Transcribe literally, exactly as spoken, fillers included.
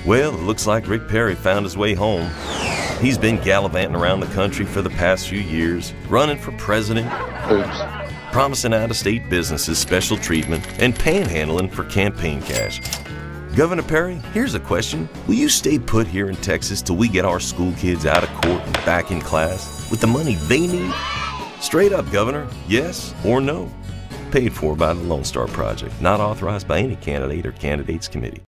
Well, it looks like Rick Perry found his way home. He's been gallivanting around the country for the past few years, running for president, Oops. promising out-of-state businesses special treatment, and panhandling for campaign cash. Governor Perry, here's a question. Will you stay put here in Texas till we get our school kids out of court and back in class with the money they need? Straight up, Governor, yes or no? Paid for by the Lone Star Project, not authorized by any candidate or candidates committee.